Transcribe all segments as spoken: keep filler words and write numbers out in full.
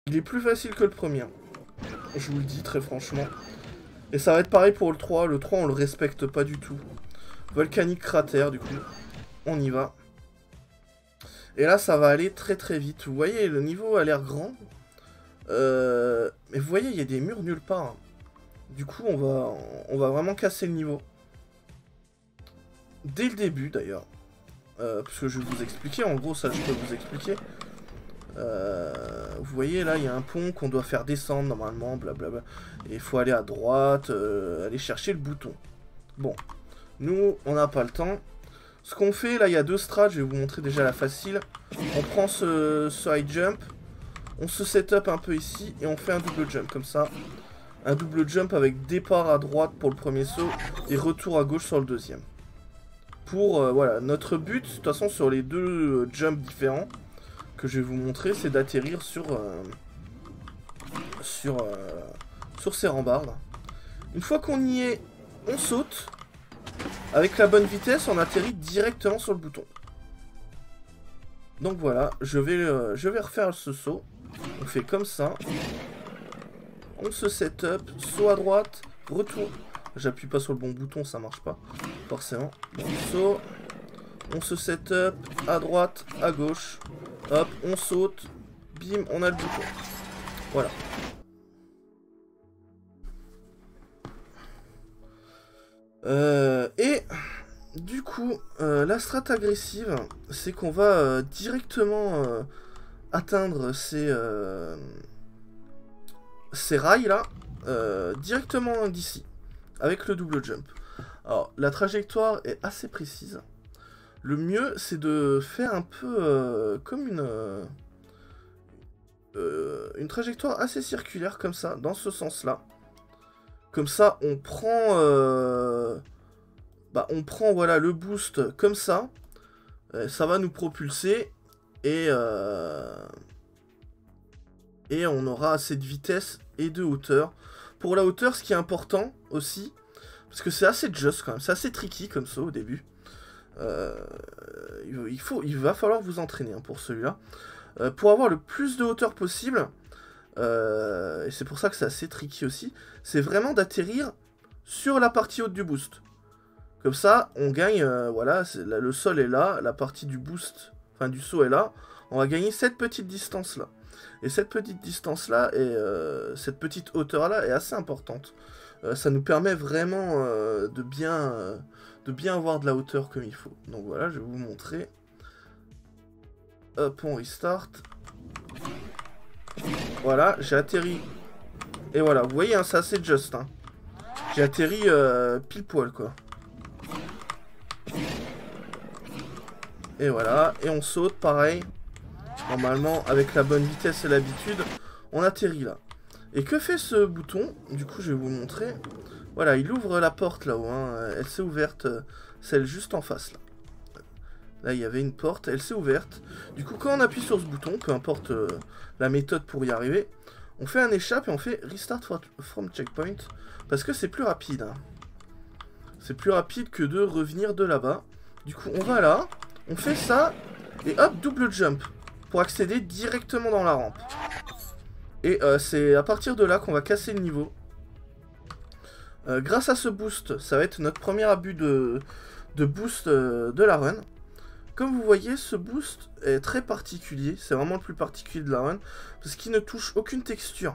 Il est plus facile que le premier. Je vous le dis très franchement. Et ça va être pareil pour le trois. Le trois, on le respecte pas du tout. Volcanique cratère, du coup. On y va. Et là, ça va aller très très vite. Vous voyez, le niveau a l'air grand. Euh... Mais vous voyez, il y a des murs nulle part. Du coup, on va, on va vraiment casser le niveau. Dès le début, d'ailleurs. Euh, parce que je vais vous expliquer. En gros, ça, je peux vous expliquer. Euh, vous voyez là il y a un pont qu'on doit faire descendre normalement, blablabla. Et il faut aller à droite, euh, aller chercher le bouton. Bon, nous on n'a pas le temps. Ce qu'on fait là, il y a deux strats, je vais vous montrer déjà la facile. On prend ce, ce high jump, on se set up un peu ici et on fait un double jump comme ça. Un double jump avec départ à droite pour le premier saut et retour à gauche sur le deuxième. Pour, euh, voilà, notre but, de toute façon sur les deux euh, jumps différents, que je vais vous montrer, c'est d'atterrir sur euh, sur euh, sur ces rambardes. Une fois qu'on y est, on saute. Avec la bonne vitesse, on atterrit directement sur le bouton. Donc voilà, je vais euh, je vais refaire ce saut. On fait comme ça. On se set up, saut à droite, retour. J'appuie pas sur le bon bouton, ça marche pas forcément. Bon, saut. On se set up à droite, à gauche. Hop, on saute. Bim, on a le bouton. Voilà. Euh, et du coup, euh, la strat agressive, c'est qu'on va euh, directement euh, atteindre ces, euh, ces rails là, euh, directement d'ici, avec le double jump. Alors, la trajectoire est assez précise. Le mieux, c'est de faire un peu euh, comme une, euh, euh, une trajectoire assez circulaire, comme ça, dans ce sens-là. Comme ça, on prend, euh, bah, on prend voilà, le boost comme ça. Euh, ça va nous propulser. Et, euh, et on aura assez de vitesse et de hauteur. Pour la hauteur, ce qui est important aussi, parce que c'est assez just quand même, c'est assez tricky comme ça au début. Euh, il, faut, il va falloir vous entraîner hein, pour celui-là. Euh, pour avoir le plus de hauteur possible, euh, et c'est pour ça que c'est assez tricky aussi, c'est vraiment d'atterrir sur la partie haute du boost. Comme ça, on gagne, euh, voilà, là, le sol est là, la partie du boost, enfin du saut est là, on va gagner cette petite distance-là. Et cette petite distance-là, et euh, cette petite hauteur-là est assez importante. Euh, ça nous permet vraiment euh, de bien... Euh, de bien avoir de la hauteur comme il faut. Donc voilà, je vais vous montrer. Hop, on restart. Voilà, j'ai atterri. Et voilà, vous voyez, hein, c'est assez just. Hein. J'ai atterri euh, pile poil, quoi. Et voilà, et on saute, pareil. Normalement, avec la bonne vitesse et l'habitude, on atterrit là. Et que fait ce bouton? Du coup, je vais vous montrer. Voilà, il ouvre la porte là-haut, hein. Elle s'est ouverte, euh, celle juste en face là. Là, il y avait une porte, elle s'est ouverte. Du coup, quand on appuie sur ce bouton, peu importe euh, la méthode pour y arriver, on fait un échappe et on fait Restart from Checkpoint, parce que c'est plus rapide. Hein. C'est plus rapide que de revenir de là-bas. Du coup, on va là, on fait ça, et hop, double jump, pour accéder directement dans la rampe. Et euh, c'est à partir de là qu'on va casser le niveau. Euh, grâce à ce boost, ça va être notre premier abus de, de boost euh, de la run. Comme vous voyez, ce boost est très particulier. C'est vraiment le plus particulier de la run. Parce qu'il ne touche aucune texture.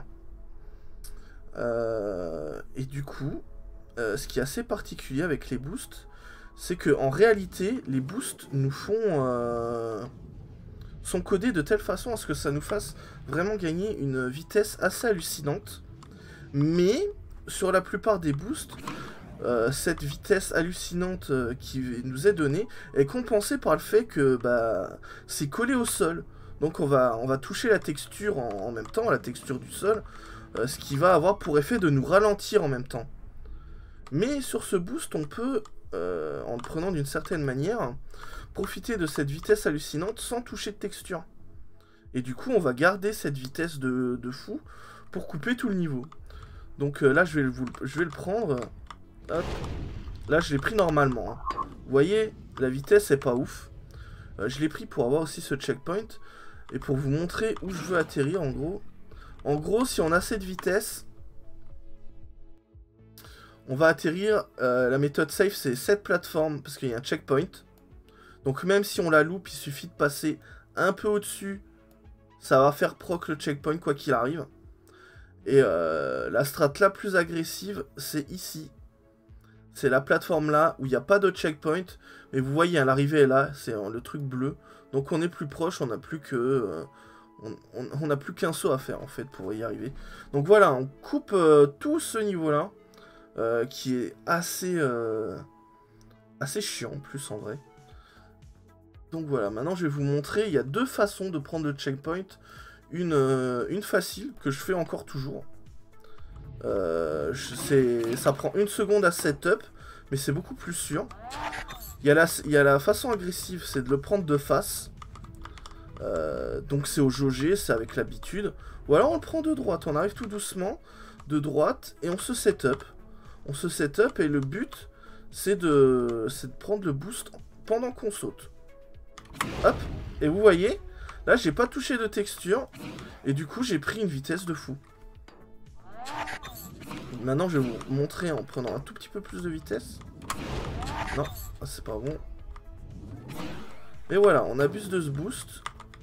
Euh, et du coup, euh, ce qui est assez particulier avec les boosts, c'est que en réalité, les boosts nous font... Euh, sont codés de telle façon à ce que ça nous fasse vraiment gagner une vitesse assez hallucinante. Mais... sur la plupart des boosts, euh, cette vitesse hallucinante euh, qui nous est donnée est compensée par le fait que bah, c'est collé au sol. Donc on va, on va toucher la texture en, en même temps, la texture du sol, euh, ce qui va avoir pour effet de nous ralentir en même temps. Mais sur ce boost, on peut, euh, en le prenant d'une certaine manière, profiter de cette vitesse hallucinante sans toucher de texture. Et du coup, on va garder cette vitesse de, de fou pour couper tout le niveau. Donc euh, là, je vais, le, je vais le prendre. Hop. Là, je l'ai pris normalement. Hein. Vous voyez, la vitesse est pas ouf. Euh, je l'ai pris pour avoir aussi ce checkpoint. Et pour vous montrer où je veux atterrir, en gros. En gros, si on a cette vitesse, on va atterrir. Euh, la méthode safe, c'est cette plateforme, parce qu'il y a un checkpoint. Donc même si on la loupe, il suffit de passer un peu au-dessus. Ça va faire proc le checkpoint, quoi qu'il arrive. Et euh, la strat la plus agressive, c'est ici. C'est la plateforme là, où il n'y a pas de checkpoint. Mais vous voyez, hein, l'arrivée est là, c'est euh, le truc bleu. Donc on est plus proche, on n'a plus que... Euh, on n'a plus qu'un saut à faire, en fait, pour y arriver. Donc voilà, on coupe euh, tout ce niveau-là. Euh, qui est assez... Euh, assez chiant, en plus, en vrai. Donc voilà, maintenant je vais vous montrer, il y a deux façons de prendre le checkpoint. Une, euh, une facile, que je fais encore toujours. Euh, ça prend une seconde à setup, mais c'est beaucoup plus sûr. Il y a la, il y a la façon agressive, c'est de le prendre de face. Euh, donc c'est au jaugé, c'est avec l'habitude. Ou alors on le prend de droite, on arrive tout doucement, de droite, et on se setup. On se setup, et le but, c'est de, c'est de prendre le boost pendant qu'on saute. Hop, et vous voyez, là j'ai pas touché de texture, et du coup j'ai pris une vitesse de fou. Maintenant je vais vous montrer en prenant un tout petit peu plus de vitesse. Non, c'est pas bon. Et voilà, on abuse de ce boost.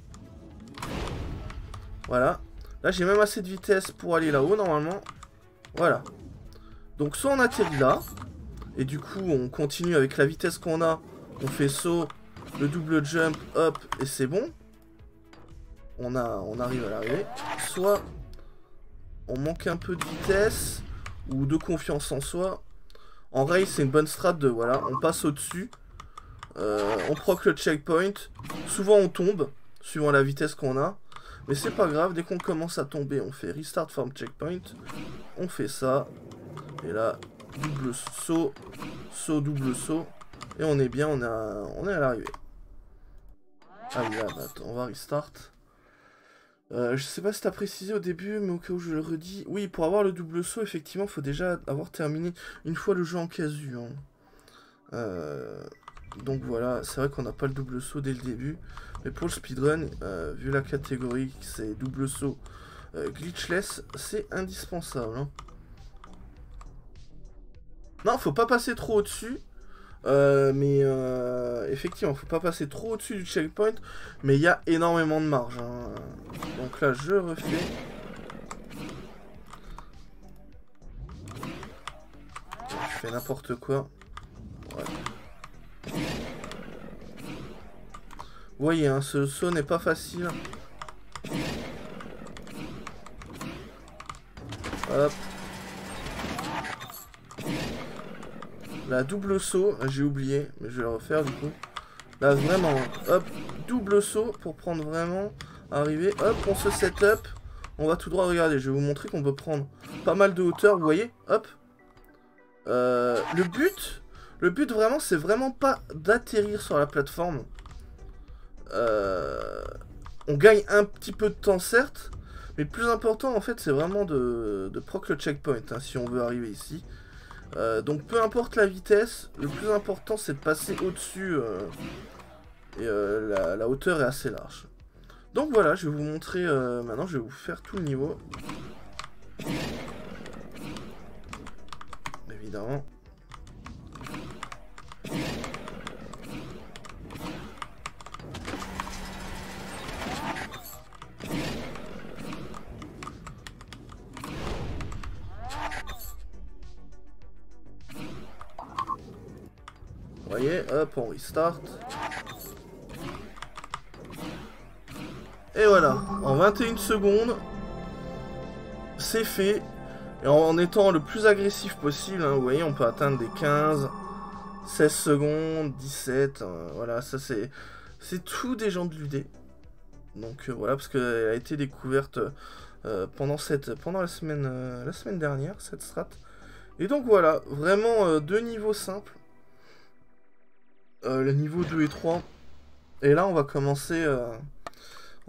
Voilà, là j'ai même assez de vitesse pour aller là-haut normalement. Voilà. Donc soit on atterrit là, et du coup on continue avec la vitesse qu'on a, on fait saut, le double jump, hop, et c'est bon. On, a, on arrive à l'arrivée. Soit on manque un peu de vitesse, ou de confiance en soi. En race, c'est une bonne strat de, voilà, on passe au-dessus. Euh, on proc le checkpoint. Souvent on tombe, suivant la vitesse qu'on a. Mais c'est pas grave, dès qu'on commence à tomber, on fait restart from checkpoint. On fait ça. Et là, double saut, saut, double saut. Et on est bien, on, a, on est à l'arrivée. Ah oui, là, bah, attends, on va restart. Euh, je sais pas si t'as précisé au début, mais au cas où je le redis. Oui, pour avoir le double saut, effectivement, il faut déjà avoir terminé une fois le jeu en casu. Hein. Euh, donc voilà, c'est vrai qu'on n'a pas le double saut dès le début. Mais pour le speedrun, euh, vu la catégorie, c'est double saut euh, glitchless, c'est indispensable. Hein. Non, faut pas passer trop au-dessus. Euh, mais euh, effectivement, faut pas passer trop au-dessus du checkpoint, mais il y a énormément de marge. Hein. Donc là, je refais. Je fais n'importe quoi. Ouais. Vous voyez, hein, ce saut n'est pas facile. Hop. La double saut, j'ai oublié, mais je vais le refaire du coup. Là vraiment, hop, double saut pour prendre vraiment, arriver, hop, on se set up, on va tout droit, regardez, je vais vous montrer qu'on peut prendre pas mal de hauteur, vous voyez, hop. Euh, le but, le but vraiment, c'est vraiment pas d'atterrir sur la plateforme. Euh, on gagne un petit peu de temps certes, mais le plus important en fait, c'est vraiment de, de proc le checkpoint, hein, si on veut arriver ici. Euh, donc peu importe la vitesse, le plus important c'est de passer au-dessus euh, et euh, la, la hauteur est assez large. Donc voilà, je vais vous montrer, euh, maintenant je vais vous faire tout le niveau. Évidemment. Vous voyez, hop, on restart. Et voilà, en vingt et une secondes, c'est fait. Et en, en étant le plus agressif possible, hein, vous voyez, on peut atteindre des quinze, seize secondes, dix-sept. Euh, voilà, ça c'est c'est tout des gens de l'U D. Donc euh, voilà, parce qu'elle a été découverte euh, pendant, cette, pendant la, semaine, euh, la semaine dernière, cette strat. Et donc voilà, vraiment euh, deux niveaux simples. Euh, le niveau deux et trois. Et là, on va commencer... Euh,